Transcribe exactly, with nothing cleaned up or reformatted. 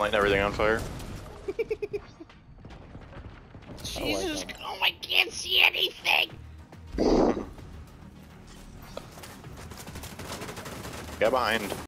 Lighting everything on fire. Jesus, like oh, I can't see anything! Get behind.